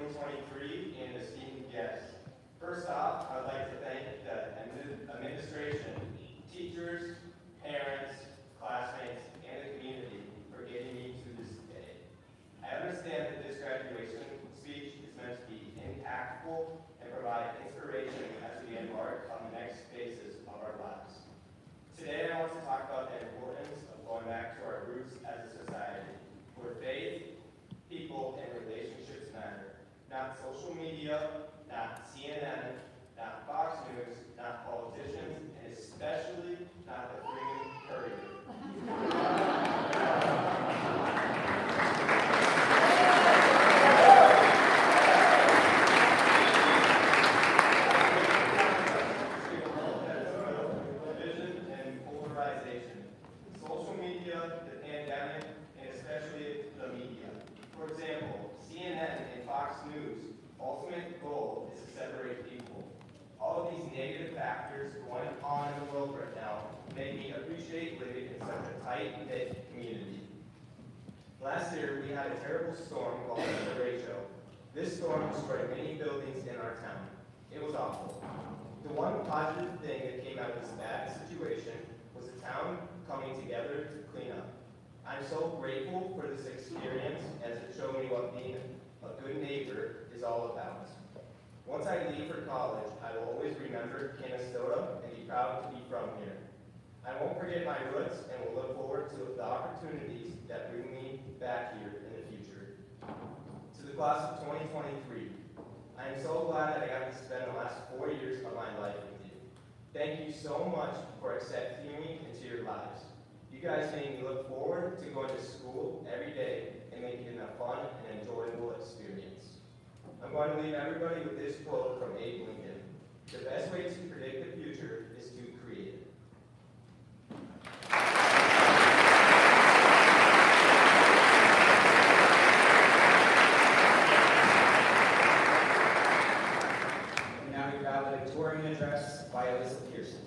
2023 and esteemed guests. First off, I'd like to thank the administration, teachers, parents, classmates, and the community for getting me to this day. I understand that this graduation speech is meant to be impactful and provide inspiration as we embark on the next phases of our lives. Today I want to talk about the importance of going back to our roots as a society, where faith, people, and relationships matter. Not social media, not CNN, not Fox News, not politicians, and especially not the freaking Courier. Division and polarization. Social media, the pandemic, and especially the media. For example, CNN and Fox News' ultimate goal is to separate people. All of these negative factors going on in the world right now make me appreciate living in such a tight-knit community. Last year, we had a terrible storm called Horatio. This storm destroyed many buildings in our town. It was awful. The one positive thing that came out of this bad situation was the town coming together to clean up. I'm so grateful for this experience as it showed me what being a good neighbor is all about. Once I leave for college, I will always remember Canastota and be proud to be from here. I won't forget my roots and will look forward to the opportunities that bring me back here in the future. To the class of 2023, I am so glad that I got to spend the last 4 years of my life with you. Thank you so much for accepting me into your lives. You guys made me look forward to going to school every day and making it a fun and enjoyable experience. I'm going to leave everybody with this quote from Abe Lincoln. The best way to predict the future is to create it. And now we have the Victorian address by Elizabeth Pearson.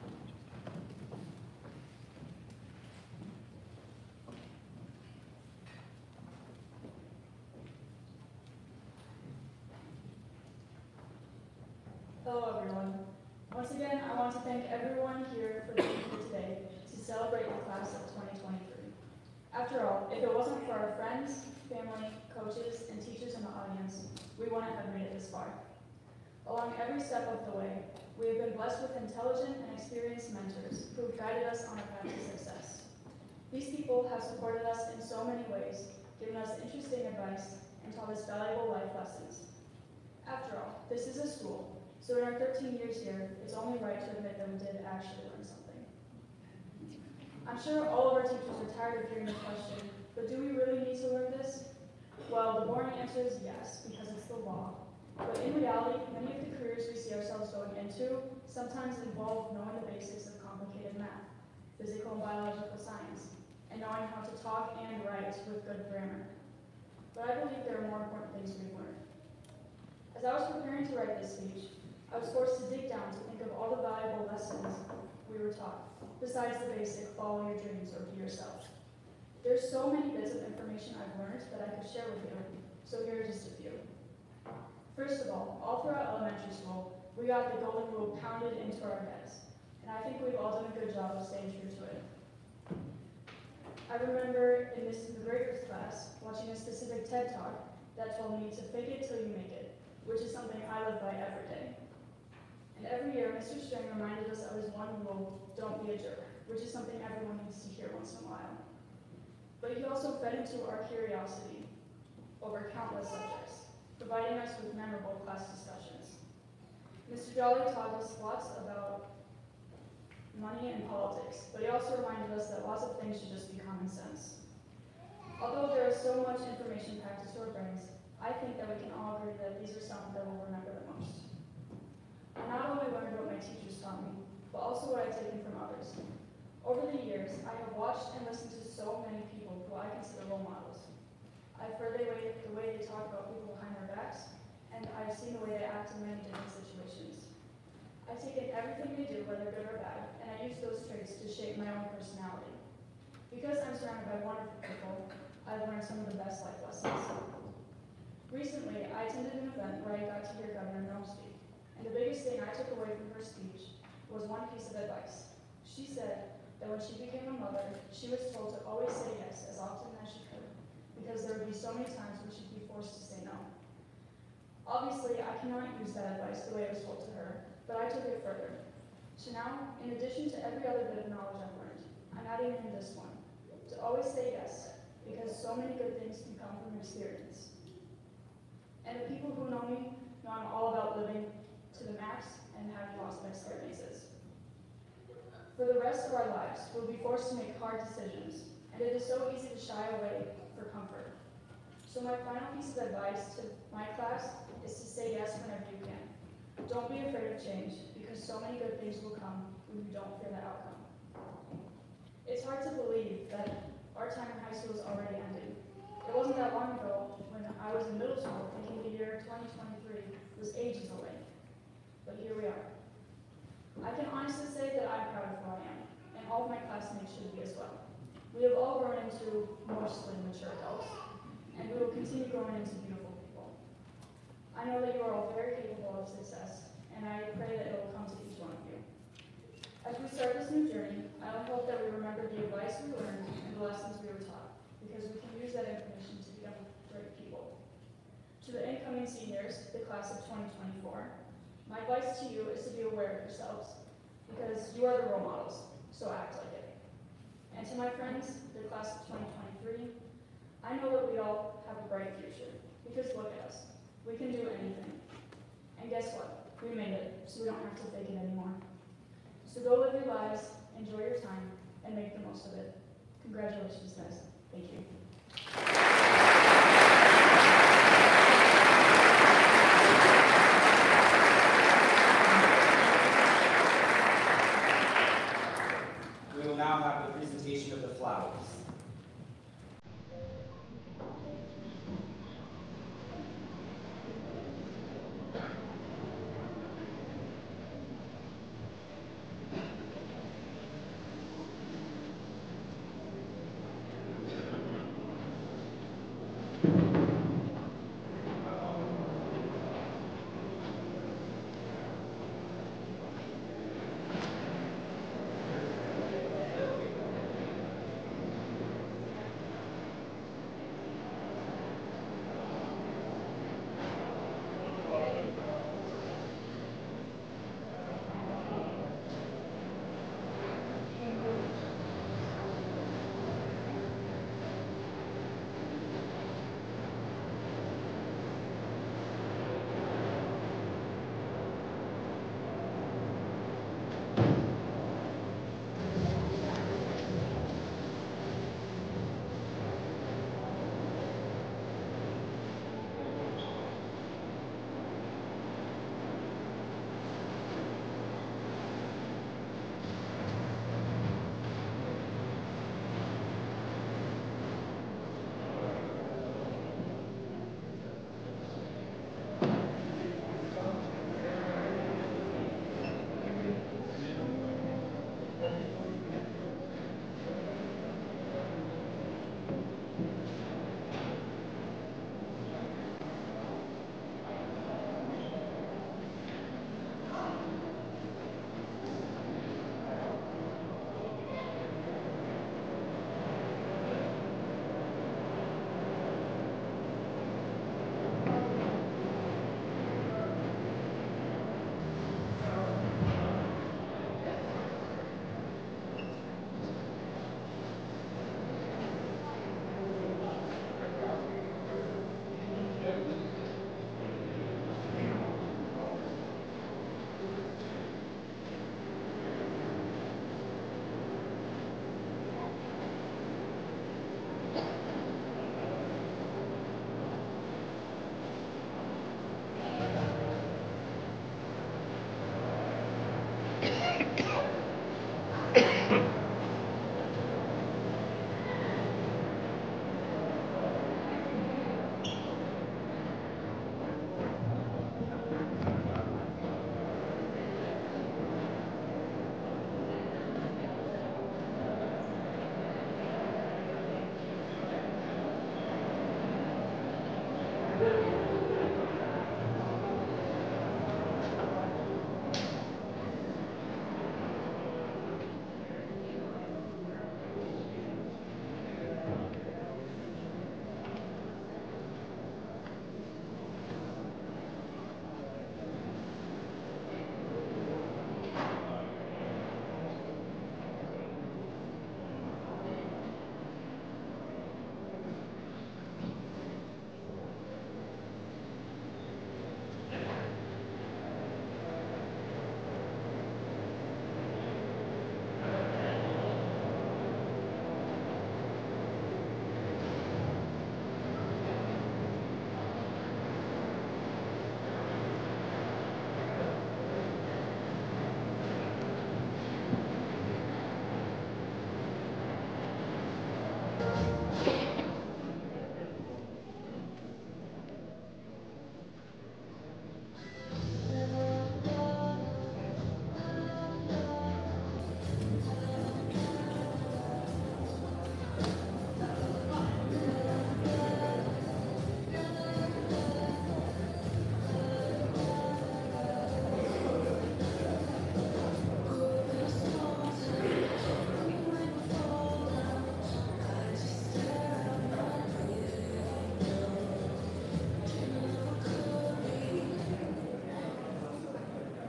Hello everyone. Once again, I want to thank everyone here for being here today to celebrate the class of 2023. After all, if it wasn't for our friends, family, coaches, and teachers in the audience, we wouldn't have made it this far. Along every step of the way, we have been blessed with intelligent and experienced mentors who have guided us on our path to success. These people have supported us in so many ways, given us interesting advice, and taught us valuable life lessons. After all, this is a school, so in our 13 years here, it's only right to admit that we did actually learn something. I'm sure all of our teachers are tired of hearing the question, but do we really need to learn this? Well, the boring answer is yes, because it's the law. But in reality, many of the careers we see ourselves going into sometimes involve knowing the basics of complicated math, physical and biological science, and knowing how to talk and write with good grammar. But I believe there are more important things we've learned. As I was preparing to write this speech, I was forced to dig down to think of all the valuable lessons we were taught, besides the basic follow your dreams or be yourself. There's so many bits of information I've learned that I could share with you, so here are just a few. First of all throughout elementary school, we got the golden rule pounded into our heads, and I think we've all done a good job of staying true to it. I remember in the very first class, watching a specific TED Talk that told me to fake it till you make it, which is something I live by every day. And every year, Mr. String reminded us of his one rule, don't be a jerk, which is something everyone needs to hear once in a while. But he also fed into our curiosity over countless subjects, providing us with memorable class discussions. Mr. Jolly taught us lots about money and politics, but he also reminded us that lots of things should just be common sense. Although there is so much information packed into our brains, I think that we can all agree that these are some that we'll remember the most. I not only learned what my teachers taught me, but also what I've taken from others. Over the years, I have watched and listened to so many people who I consider role models. I've heard the way they talk about people behind their backs, and I've seen the way they act in many different situations. I've taken everything they do, whether good or bad, and I use those traits to shape my own personality. Because I'm surrounded by wonderful people, I've learned some of the best life lessons. Recently, I attended where I got to hear Governor Nome speak. And the biggest thing I took away from her speech was one piece of advice. She said that when she became a mother, she was told to always say yes as often as she could, because there would be so many times when she'd be forced to say no. Obviously, I cannot use that advice the way it was told to her, but I took it further. So now, in addition to every other bit of knowledge I've learned, I'm adding in this one, to always say yes, because so many good things can come from experience. And the people who know me know I'm all about living to the max and having awesome experiences. For the rest of our lives, we'll be forced to make hard decisions, and it is so easy to shy away for comfort. So my final piece of advice to my class is to say yes whenever you can. Don't be afraid of change, because so many good things will come when you don't fear the outcome. It's hard to believe that our time in high school is already ending. It wasn't that long ago when I was in middle school thinking the year 2023 was ages away. But here we are. I can honestly say that I'm proud of who I am, and all of my classmates should be as well. We have all grown into mostly mature adults, and we will continue growing into beautiful people. I know that you are all very capable of success, and I pray that it will come to each one of you. As we start this new journey, I hope that we remember the advice we learned and the lessons we were taught, because we can use that information to become great people. To the incoming seniors, the class of 2024, my advice to you is to be aware of yourselves, because you are the role models, so act like it. And to my friends, the class of 2023, I know that we all have a bright future, because look at us. We can do anything. And guess what? We made it, so we don't have to fake it anymore. So go live your lives, enjoy your time, and make the most of it. Congratulations, guys. Thank you. We will now have the presentation of the flowers.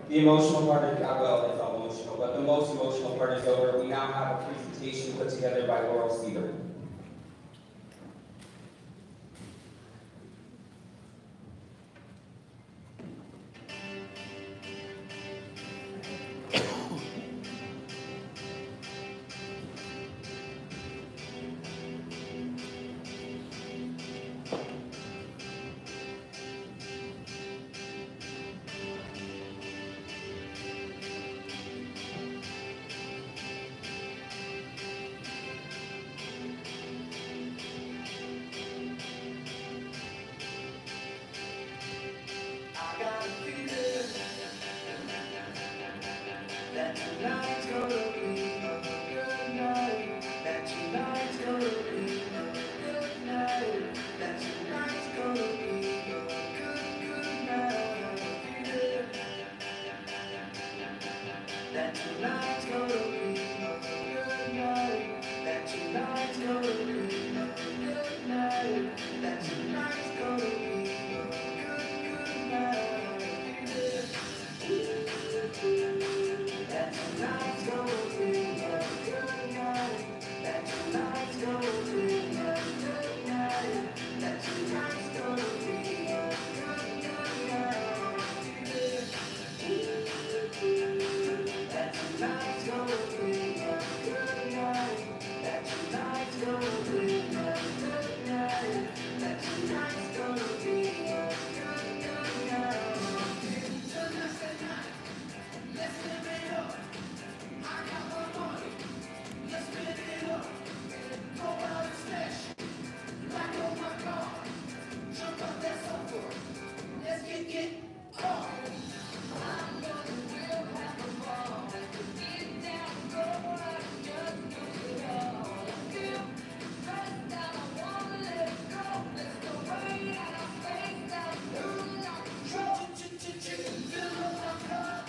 The emotional part is, well, it's all emotional, but the most emotional part is over. We now have a presentation put together by Laurel Seaver. That tonight's gonna be a good night. That tonight's gonna be a good night. That tonight's gonna be a good night. That tonight's gonna be a good night. That tonight's gonna be a good night. That tonight's gonna be a good night. That tonight's gonna be a good night. That tonight's gonna be a good night. That tonight's gonna be a good night. That tonight's gonna be a good night. That tonight's gonna be a good night. That tonight's gonna be a good night. Let's live it up. I got my money. Let's spend it up. Go out and smash. Like oh my God. Jump up that sofa. Let's get hard. I'm gonna real have a ball. Get down, go out, just do it all. I feel pressed down, I wanna let go. Let's go way out of space, out losing our control. Fill up my cup.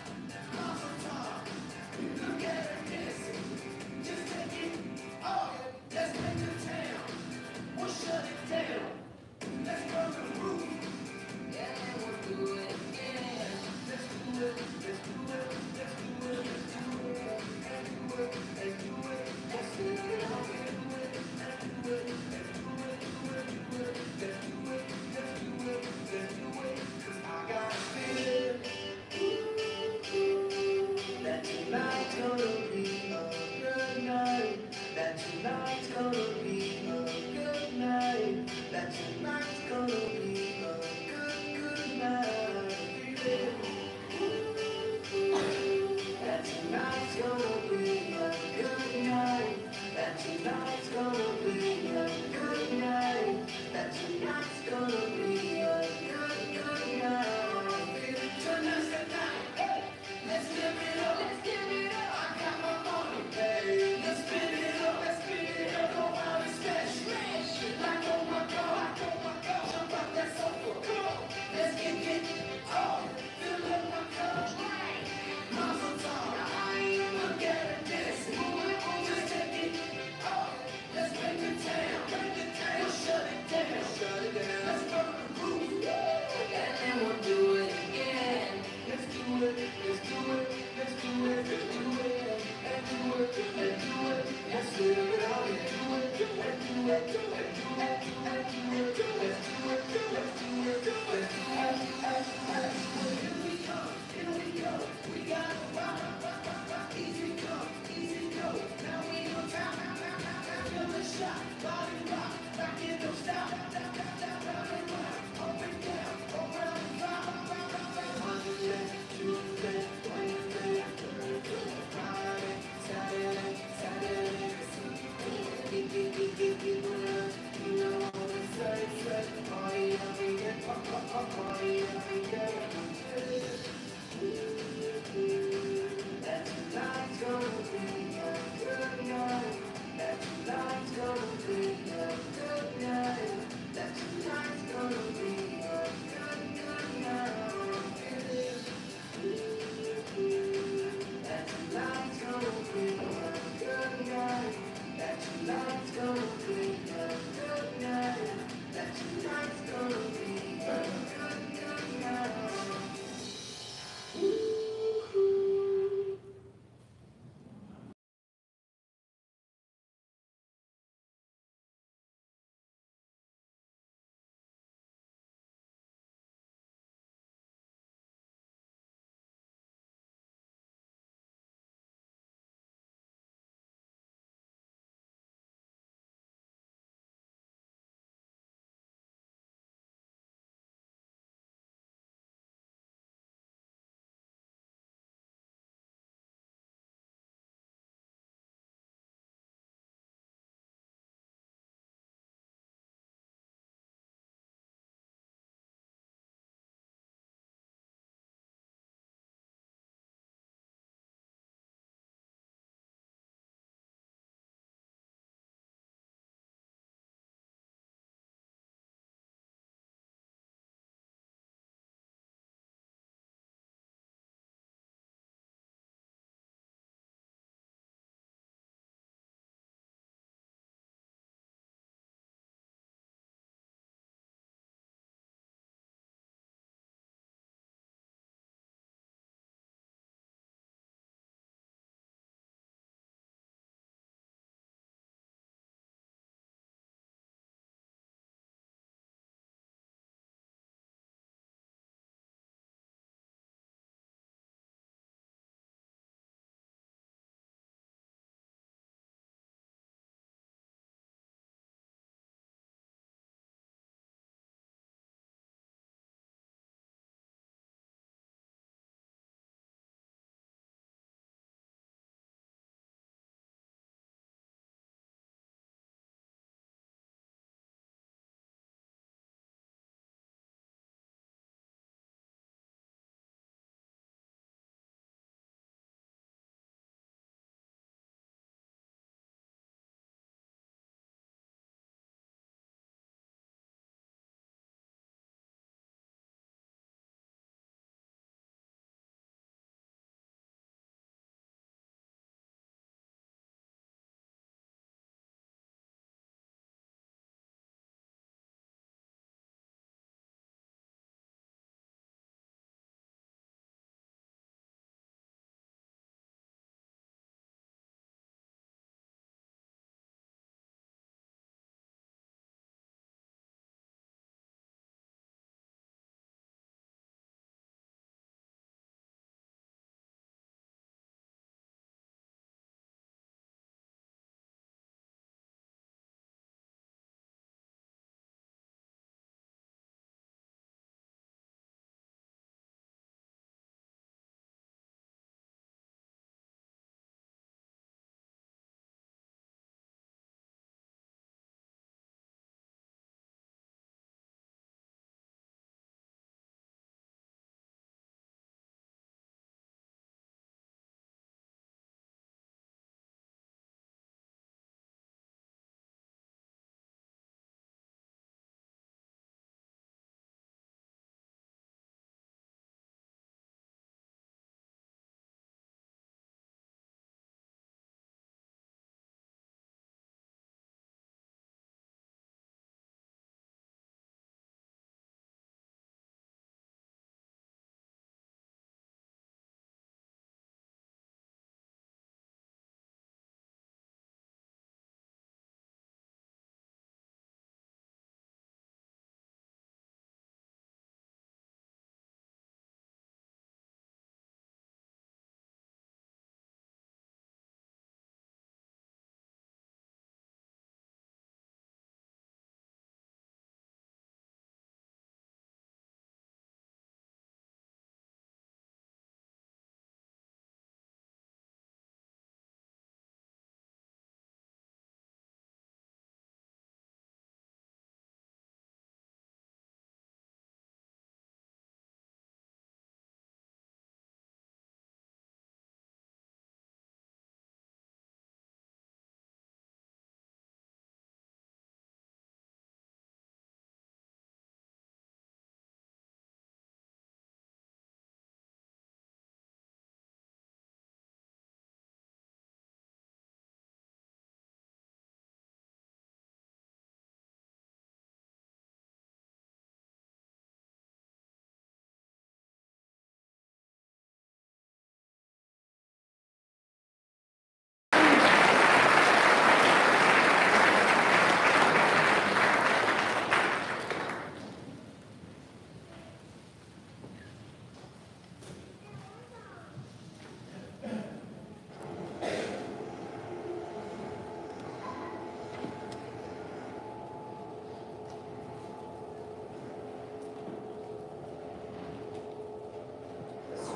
Look at her dancing. Just take it all. Let's make a town. We'll shut it down. Let's burn the roof. Yeah, we'll do it.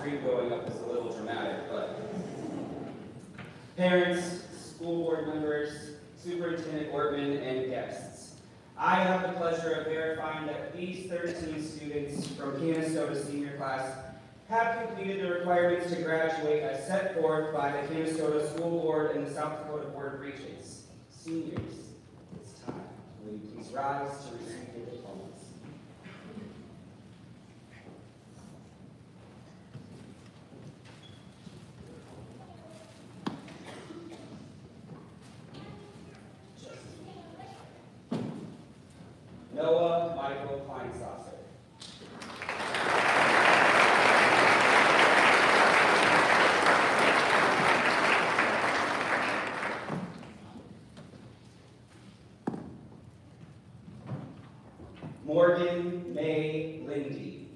screen going up is a little dramatic, but parents, school board members, Superintendent Ortman, and guests, I have the pleasure of verifying that these 13 students from Canastota senior class have completed the requirements to graduate as set forth by the Canastota School Board and the South Dakota Board of Regents. Seniors, it's time. Will you please rise to receive your diplomas? Noah Michael Kleinsasser. Morgan May Lindy.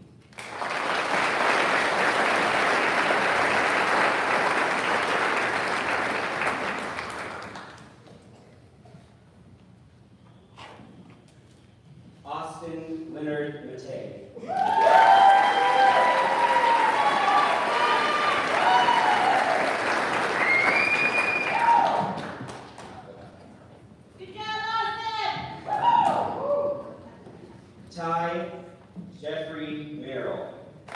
Austin Leonard Matei. Ty Jeffrey Merrill.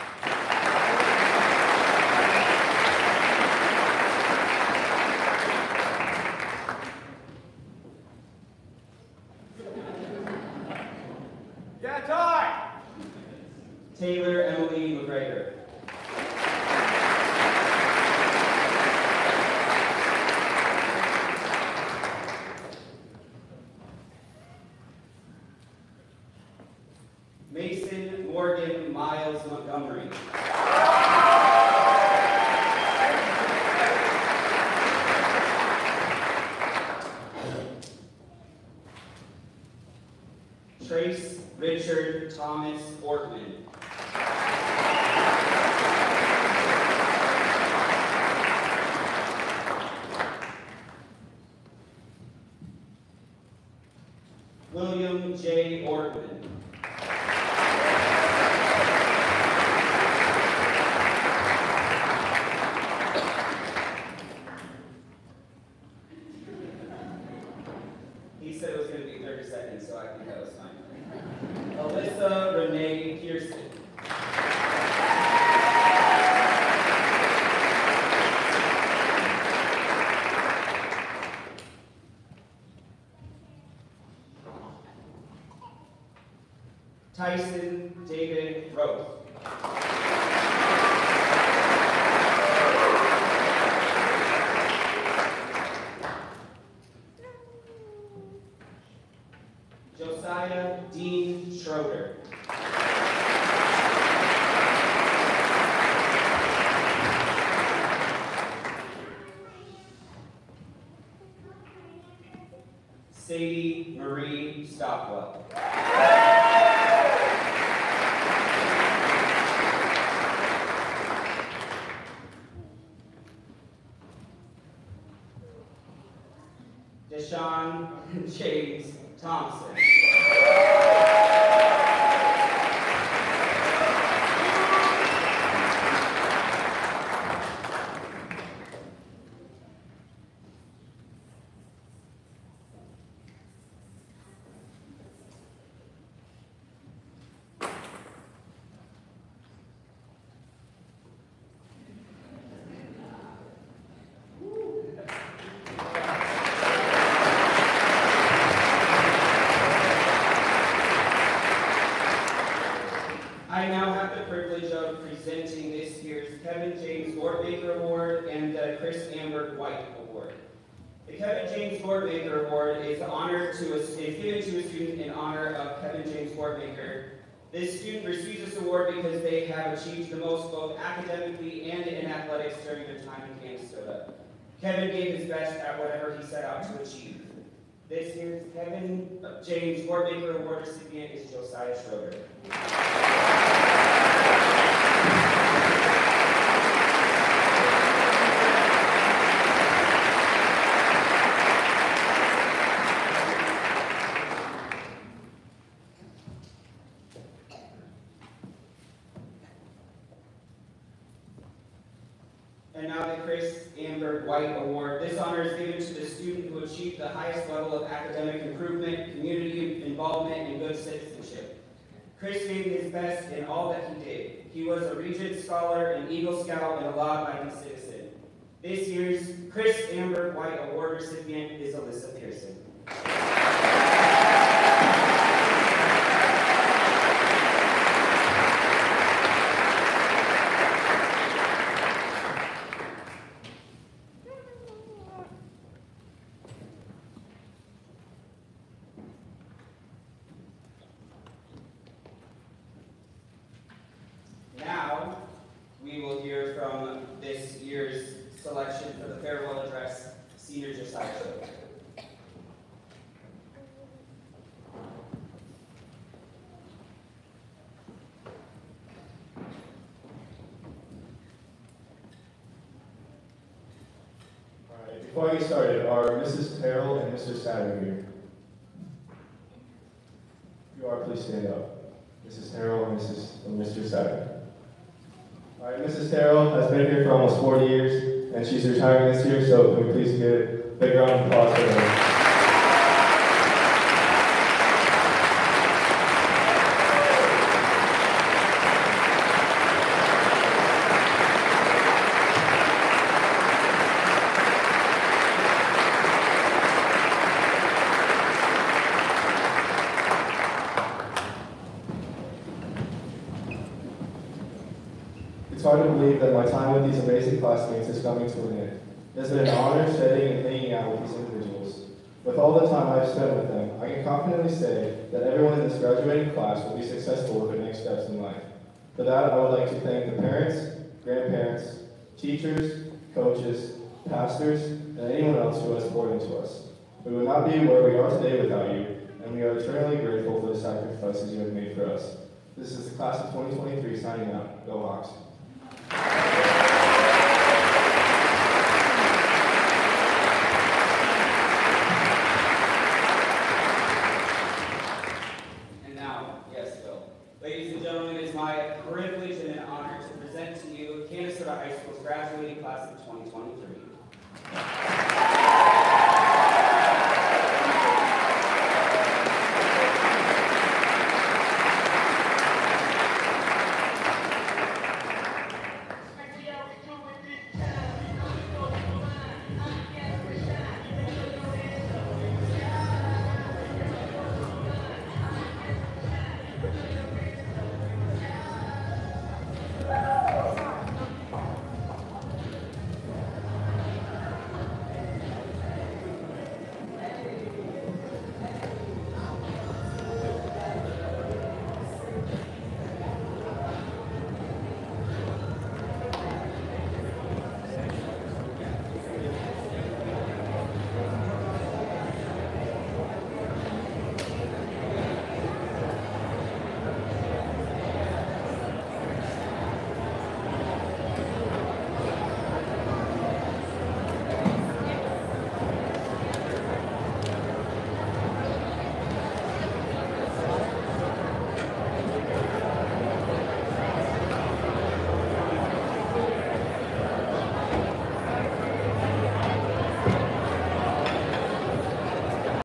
Yeah, Ty! Taylor Emily McGregor. Mason Morgan Miles Montgomery. Trace Richard Thomas Ortman. William J. Ortman. He said it was going to be 30 seconds, so I think that was fine. Alyssa Renee Pearson. Tyson David Roth. Josiah Dean Schroeder. Sadie Marie Stockwell. Deshaun James Thompson. I now have the privilege of presenting this year's Kevin James Gortmaker Award and the Chris Amber White Award. The Kevin James Gortmaker Award is given to a student in honor of Kevin James Gortmaker. This student receives this award because they have achieved the most both academically and in athletics during their time in Canastota. Kevin gave his best at whatever he set out to achieve. This year's Kevin James Gortmaker Award recipient is Josiah Schroeder. And now the Chris Amber White Award. This honor is given to the student who achieved the highest level of academic improvement, community involvement, and good citizenship. Chris gave his best in all that he did. He was a Regent Scholar, an Eagle Scout, and a law-abiding citizen. This year's Chris Amber White Award recipient is Alyssa Pearson. Now, we will hear from this year's selection for the farewell address, Senior Josiah Show. Alright, before I get started, are Mrs. Terrell and Mr. Satter here? If you are, please stand up. Mrs. Terrell and Mr. Satter. Alright, Mrs. Terrell has been here for almost 40 years, and she's retiring this year, so can we please give a big round of applause for her. It's hard to believe that my time with these amazing classmates is coming to an end. It has been an honor studying and hanging out with these individuals. With all the time I've spent with them, I can confidently say that everyone in this graduating class will be successful with their next steps in life. For that, I would like to thank the parents, grandparents, teachers, coaches, pastors, and anyone else who has poured into us. We would not be where we are today without you, and we are eternally grateful for the sacrifices you have made for us. This is the class of 2023 signing out. Go Hawks. And now, yes, Bill. Ladies and gentlemen, it is my privilege and an honor to present to you Canastota High School's graduating class of